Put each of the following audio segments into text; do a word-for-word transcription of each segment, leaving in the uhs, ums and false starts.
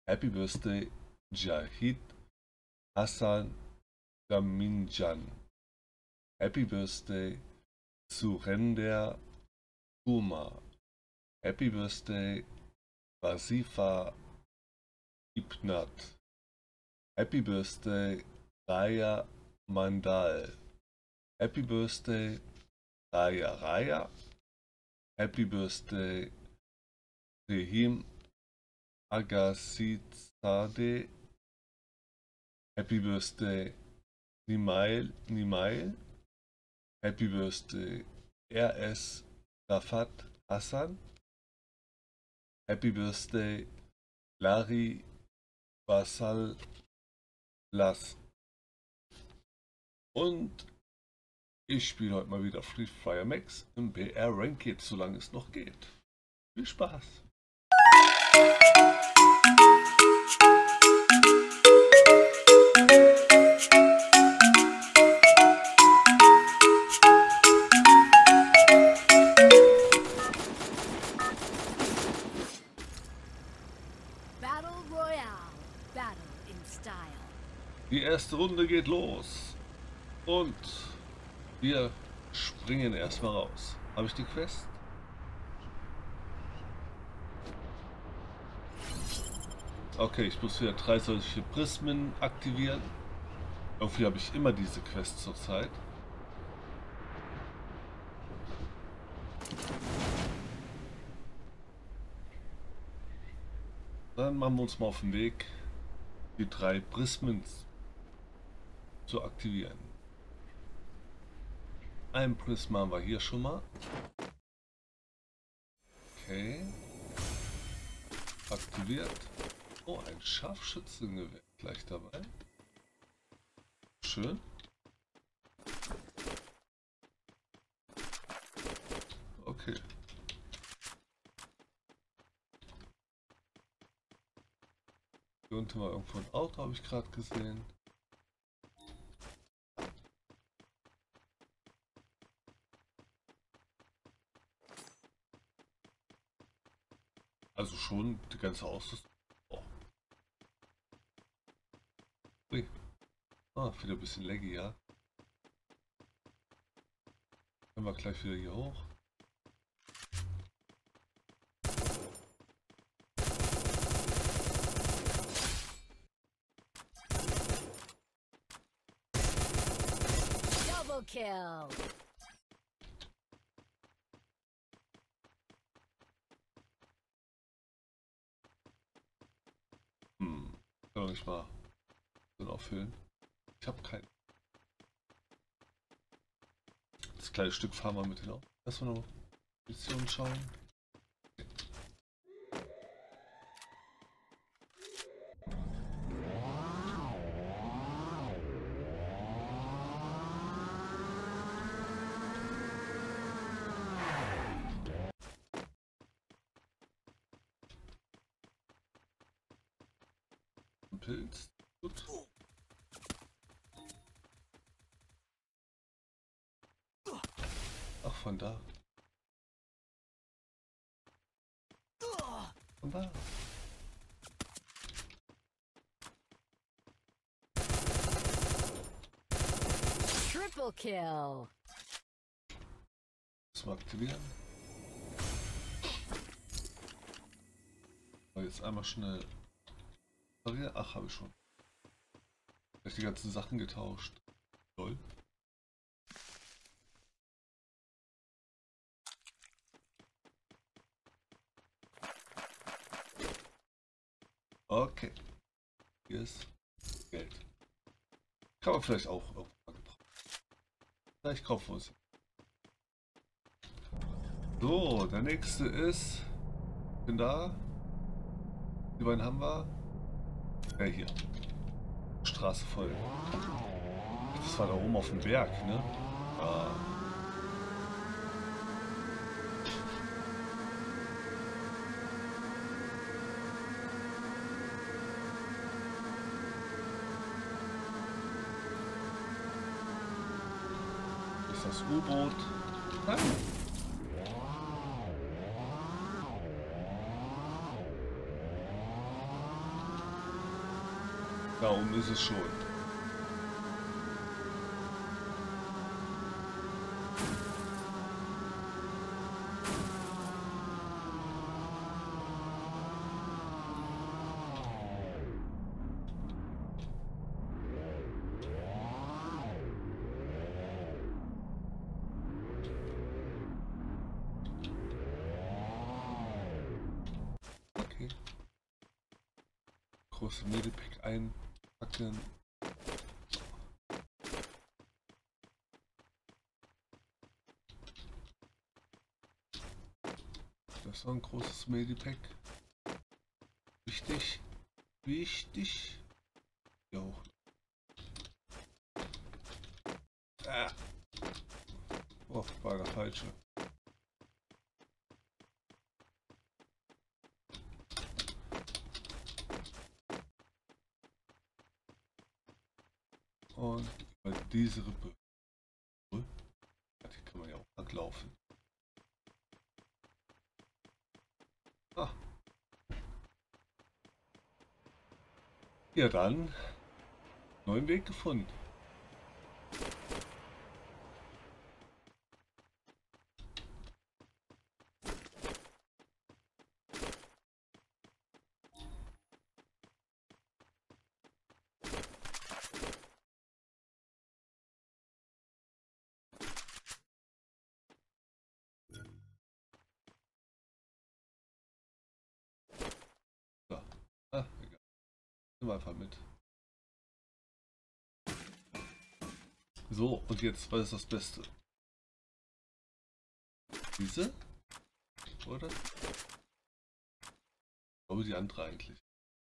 Happy Birthday Jahid Hassan Gaminjan. Happy Birthday Surender Umar. Happy Birthday Wasifa Ibnat. Happy Birthday Raya Mandal. Happy Birthday Raya Raya. Happy Birthday Rehim Agassizadeh. Happy Birthday Nimail Nimail. Happy Birthday R S Rafat Hassan. Happy Birthday Larry Basal Las. Und ich spiele heute mal wieder Free Fire Max im B R Ranked, solange es noch geht. Viel Spaß! Battle Royale. Battle in Style. Die erste Runde geht los. Und wir springen erstmal raus. Habe ich die Quest? Okay, ich muss wieder drei solche Prismen aktivieren. Irgendwie habe ich immer diese Quest zurzeit. Dann machen wir uns mal auf den Weg, die drei Prismen zu aktivieren. Ein Prisma haben wir hier schon mal. Okay. Aktiviert. Oh, ein Scharfschützengewehr gleich dabei. Schön. Okay. Hier unten war irgendwo ein Auto, habe ich gerade gesehen. Also schon die ganze Ausrüstung. Oh. Ui. Ah, wieder ein bisschen laggy, ja. Können wir gleich wieder hier hoch. Double kill. Hm. Kann ich mal so auffüllen. Ich habe keinen. Das kleine Stück fahren wir mit hin auf. Lass mal noch Mission schauen. Ein Pilz. Gut. Ach, von da. Von da. Triple kill. Das mal aktivieren. So, jetzt einmal schnell. Ach, habe ich schon. Vielleicht die ganzen Sachen getauscht. Toll. Okay. Hier ist Geld. Kann man vielleicht auch irgendwann gebrauchen. Vielleicht kaufen wir es. So, der nächste ist. Bin da. Die beiden haben wir. Ja, hier. Straße voll. Das war da oben auf dem Berg, ne? Ja. Ist das U-Boot? Nein. Darum ist es schon. Okay. Große Medipack einpacken. Das ist noch ein großes Medipack. Wichtig. Wichtig. Jo. Ah. Oh, war der falsche. Und über diese Rippe. Die kann man ja auch langlaufen. Ah. Ja dann, neuen Weg gefunden. So. Ah, egal. Nimm einfach mit. So, und jetzt, was ist das Beste? Diese? Oder? Ich glaube, die andere eigentlich.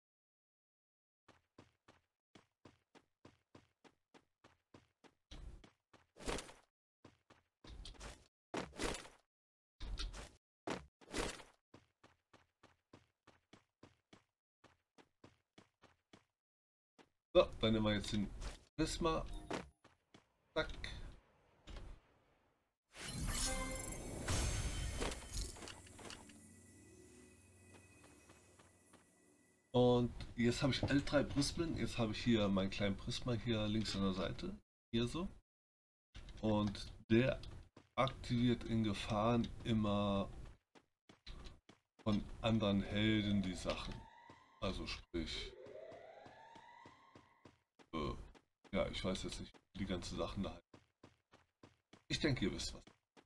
So, dann nehmen wir jetzt den Prisma. Zack. Und jetzt habe ich alle drei Prismen. Jetzt habe ich hier meinen kleinen Prisma hier links an der Seite. Hier so. Und der aktiviert in Gefahren immer von anderen Helden die Sachen. Also sprich. Äh, ja, ich weiß jetzt nicht, wie die ganzen Sachen da. Ich denke, ihr wisst was.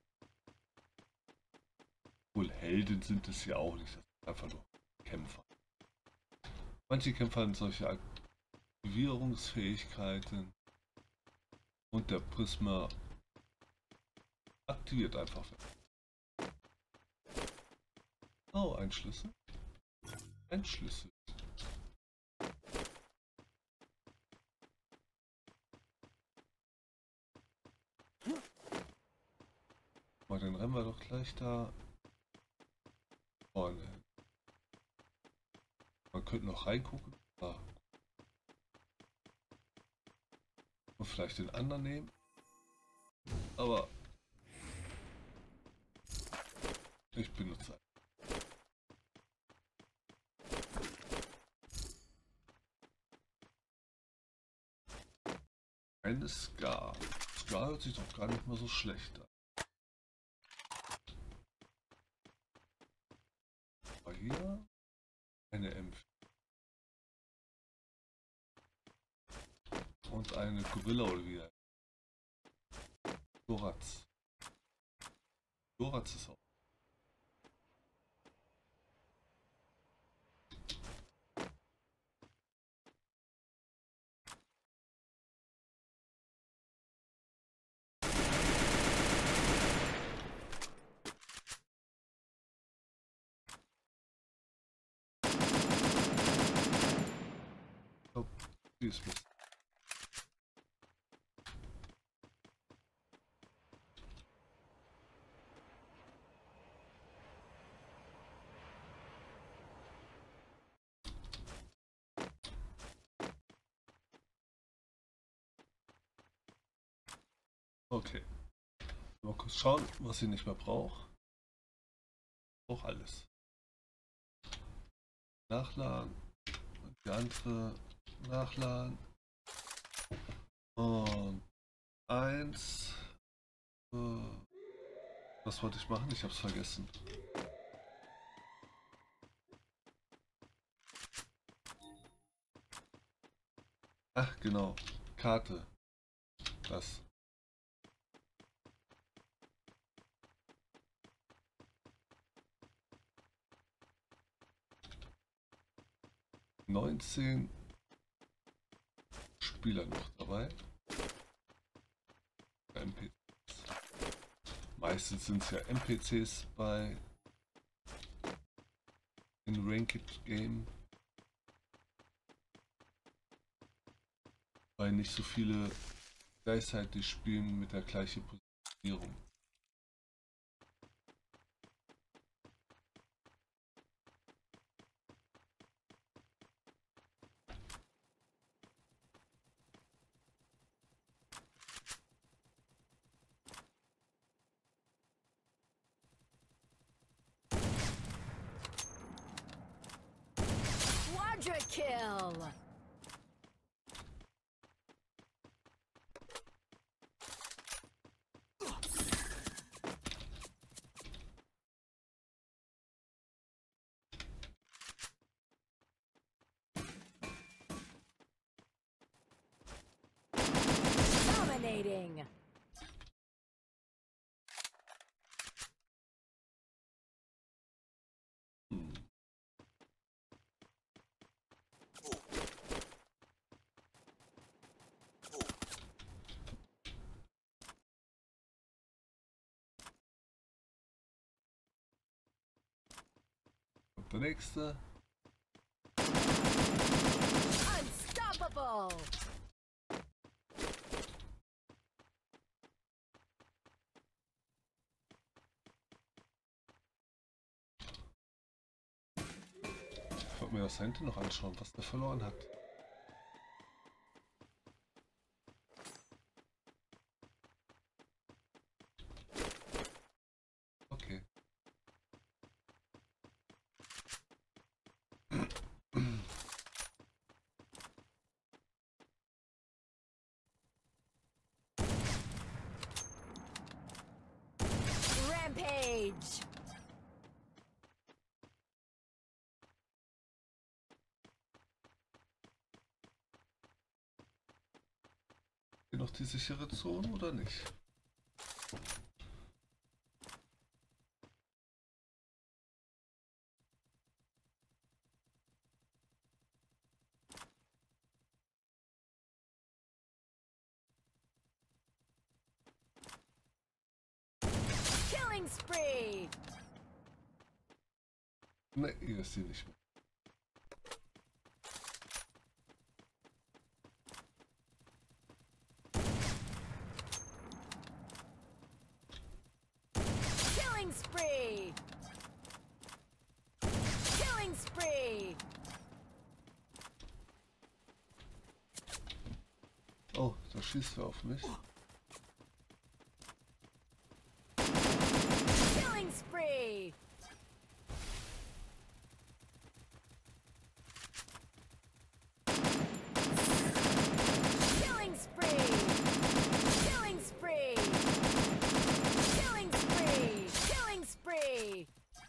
Wohl Helden sind es ja auch nicht. Das sind einfach nur Kämpfer. Manche Kämpfer haben solche Aktivierungsfähigkeiten. Und der Prisma aktiviert einfach. Oh, ein Schlüssel. Ein Schlüssel. Mal, dann rennen wir doch gleich da vorne hin. Man könnte noch reingucken. Ah. Und vielleicht den anderen nehmen. Aber ich benutze. Eine Scar. Scar hört sich doch gar nicht mal so schlecht an. Aber hier eine M vier. Und eine Gorilla oder wie? Thorax. Thorax ist auch. Oh, die ist Mist. Okay. Mal kurz schauen, was ich nicht mehr brauche. Auch alles. Nachladen. Und die andere nachladen. Und eins. Was wollte ich machen? Ich habe es vergessen. Ach genau, Karte. Das. neunzehn Spieler noch dabei. M P Cs. Meistens sind es ja N P Cs bei in Ranked Game, weil nicht so viele gleichzeitig spielen mit der gleichen Positionierung. Quadra kill. Dominating. Und der nächste. Unstoppable. Ich wollte mir das da hinten noch anschauen, was der verloren hat. Okay. Rampage. Hier noch die sichere Zone oder nicht? Killing spree. Ne, hier ist sie nicht mehr. Killing spree. Killing spree. Oh, da schießt er auf mich. Killing spree. Killing spree. Killing spree. Killing spree. Killing spree.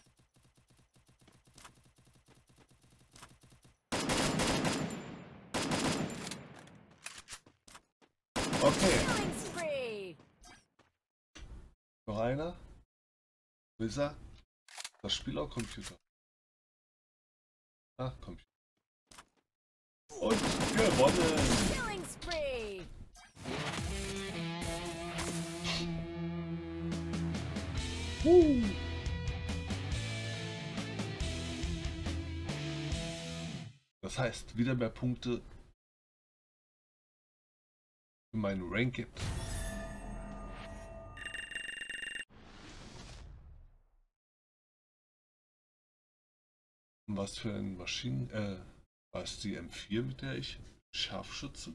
Okay, Killing spree. noch einer. Wizard. Das Spiel auch Computer. Ach, Computer. Und gewonnen! Killing spree. Uh. Das heißt, wieder mehr Punkte für meinen Rank gibt. Und was für ein Maschinen... Äh, war es die M vier, mit der ich Scharfschütze?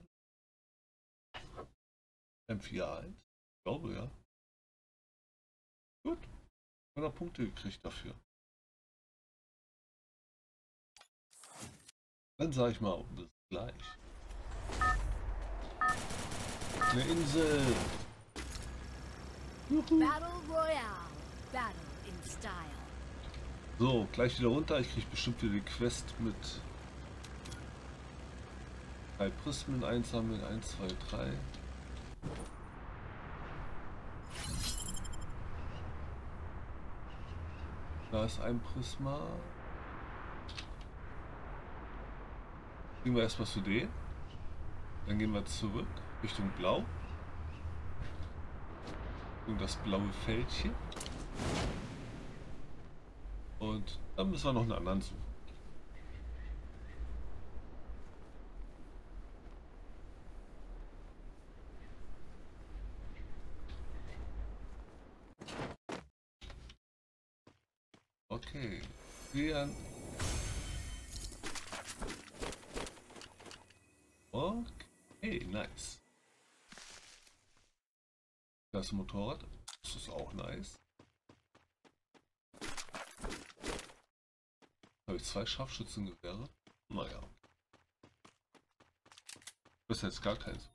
M vier A eins? Ich glaube, ja. Gut. hundert Punkte gekriegt dafür. Dann sage ich mal, bis gleich. Eine Insel. Battle Royale. Battle in style. So, gleich wieder runter. Ich kriege bestimmt wieder die Quest mit drei Prismen einsammeln. eins, zwei, drei. Da ist ein Prisma. Gehen wir erstmal zu D. Dann gehen wir zurück Richtung Blau. Richtung das blaue Fältchen. Und dann müssen wir noch einen anderen suchen. Okay. Wir Okay, nice. Das Motorrad, das ist auch nice. Habe ich zwei Scharfschützengewehre? Naja. Das ist jetzt gar keins.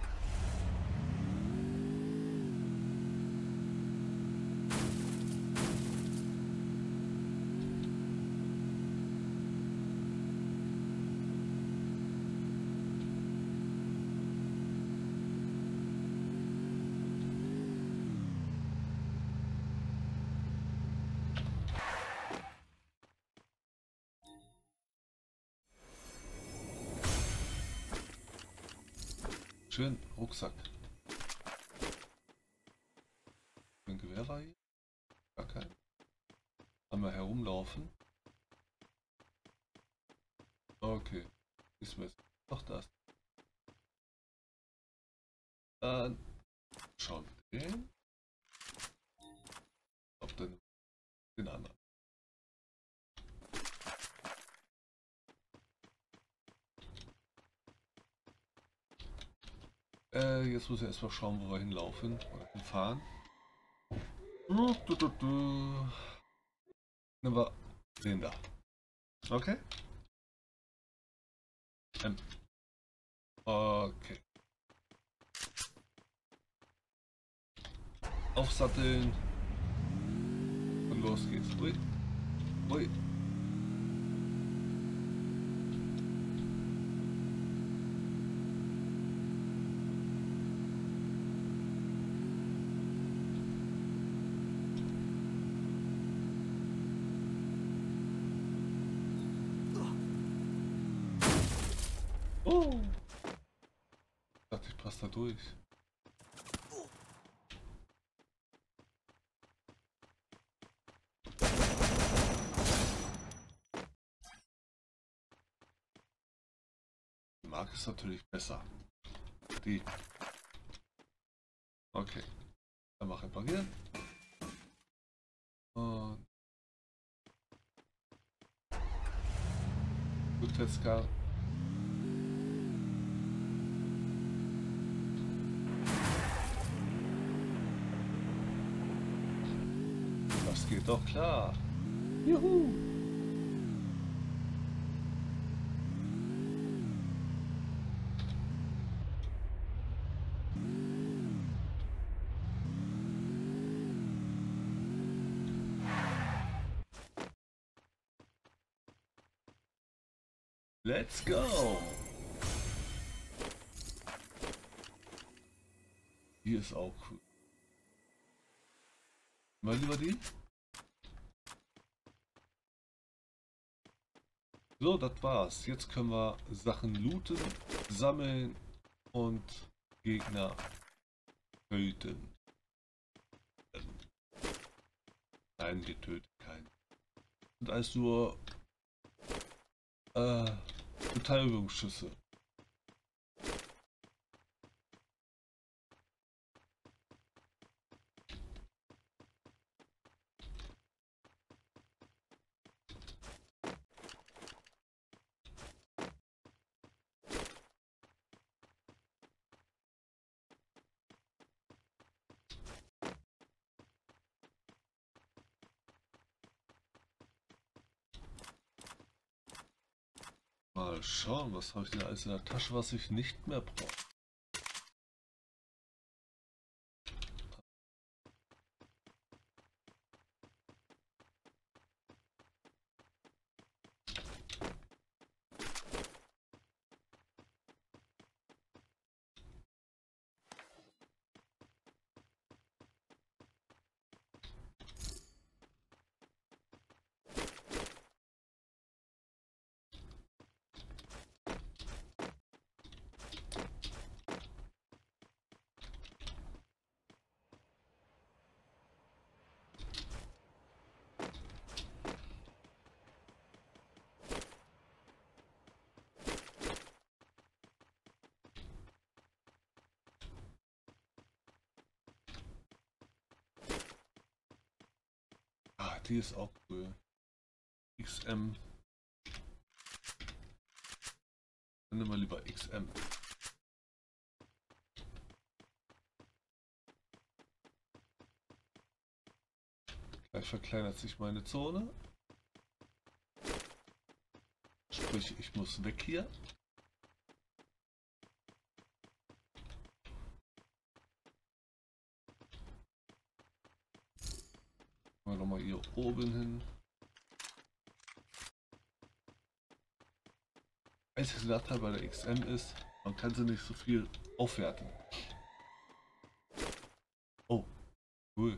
Schön Rucksack. Ein Gewehr war hier? Gar kein. Einmal herumlaufen. Okay. Ist mir doch das. Dann schauen wir den. Auf den, den anderen. Äh, jetzt muss ich erstmal schauen, wo wir hinlaufen oder hinfahren. Du, du, du, du. Nehmen wir den da. Okay. Ähm. Okay. Aufsatteln. Und los geht's. Ui. Ui. Oh. Ich dachte, ich passe da durch. Die Marke ist natürlich besser. Die. Okay. Dann mal reparieren. Und Rückwärtskar. Das geht doch klar. Juhu. Let's go! Hier ist auch cool. Mal lieber die. So, das war's. Jetzt können wir Sachen looten, sammeln und Gegner töten. Nein, wir töten keinen. Und alles nur äh, Beteiligungsschüsse. Mal schauen, was habe ich denn alles in der Tasche, was ich nicht mehr brauche. die ist auch cool. X M. Dann nehmen wir lieber X M. Gleich verkleinert sich meine Zone. Sprich, ich muss weg hier. Mal nochmal hier oben hin. Einziger Nachteil bei der X M ist, man kann sie nicht so viel aufwerten. Oh, cool.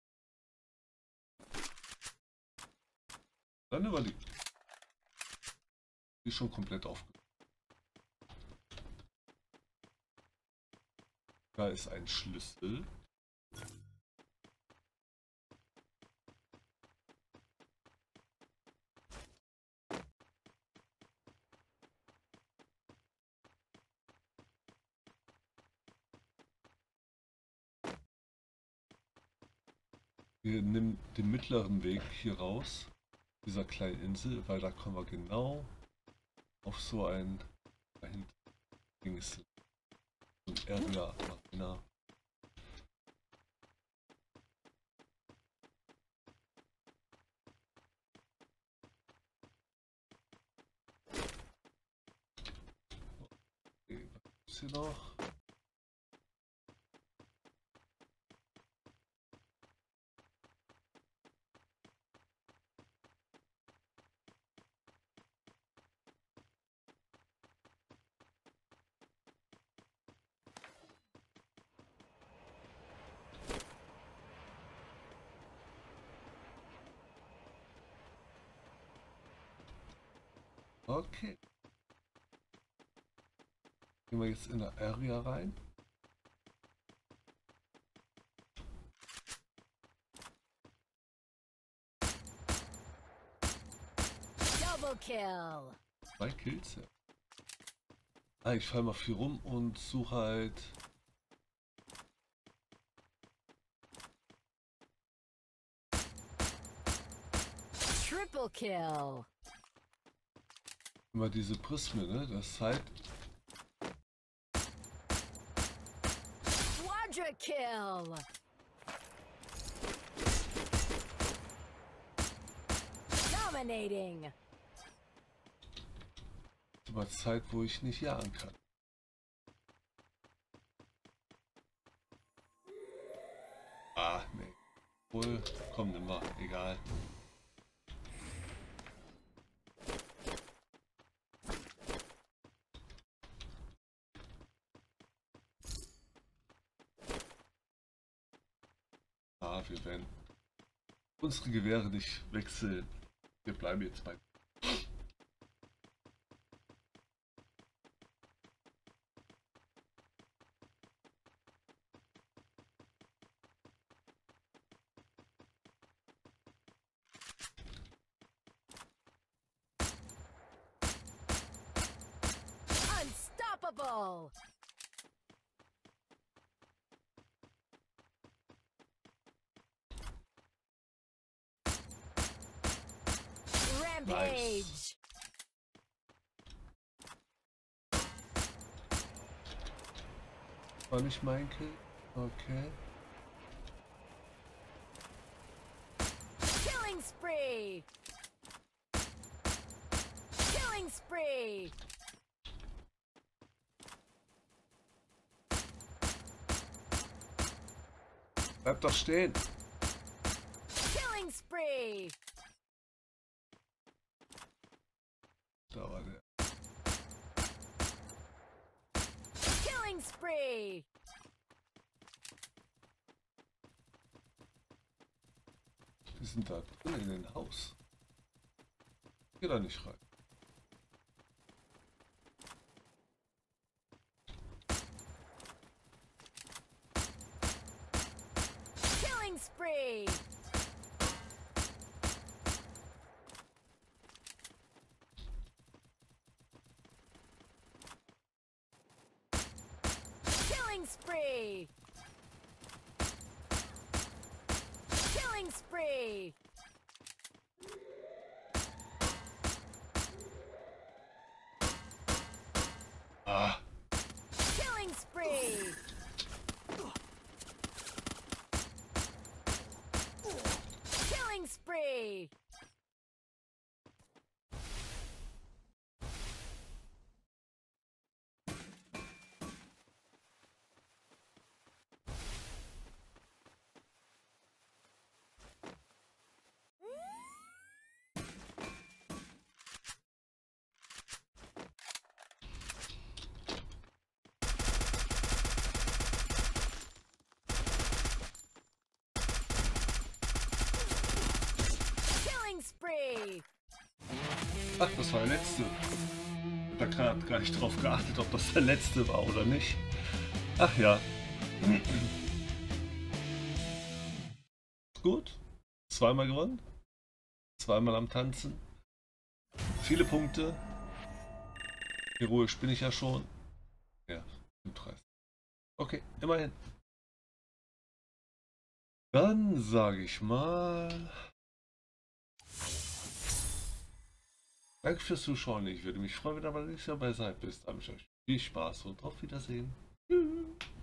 Dann überlegt. Die ist schon komplett aufgebaut. Da ist ein Schlüssel. Wir nehmen den mittleren Weg hier raus, dieser kleinen Insel, weil da kommen wir genau auf so ein dahinter Dings, so ein Ärger Marina. Okay, was gibt's hier noch? Okay. Gehen wir jetzt in der Area rein. Double kill. Zwei Kills, ja. Ah, ich fall mal viel rum und suche halt Triple kill. immer diese Prismen, ne? Das ist halt Quadra kill. Dominating. immer Zeit, wo ich nicht jagen kann. Ah, nee. Wohl, komm, nimm mal, egal. Ah, wir werden unsere Gewehre nicht wechseln. Wir bleiben jetzt bei. Unstoppable. Rampage. Nice. War nicht mein Kill? Okay. Killing spree. Killing spree. Bleib doch stehen. Killing spree. Da war der. Killing spree. Die sind da drin in den Haus. Geh da nicht rein. Killing spree. Killing spree. Killing spree. Ah. Killing spree. Killing spree. Spree. Ach, das war der letzte. Ich hab da gerade gar nicht drauf geachtet, ob das der letzte war oder nicht. Ach ja. Gut. Zweimal gewonnen. Zweimal am Tanzen. Viele Punkte. Heroisch bin ich ja schon. Ja, fünfunddreißig. Okay, immerhin. Dann sage ich mal... Danke fürs Zuschauen. Ich würde mich freuen, wenn ihr mal nächstes Mal dabei seid. Bis dann. Ich euch viel Spaß und auf Wiedersehen. Tschüss.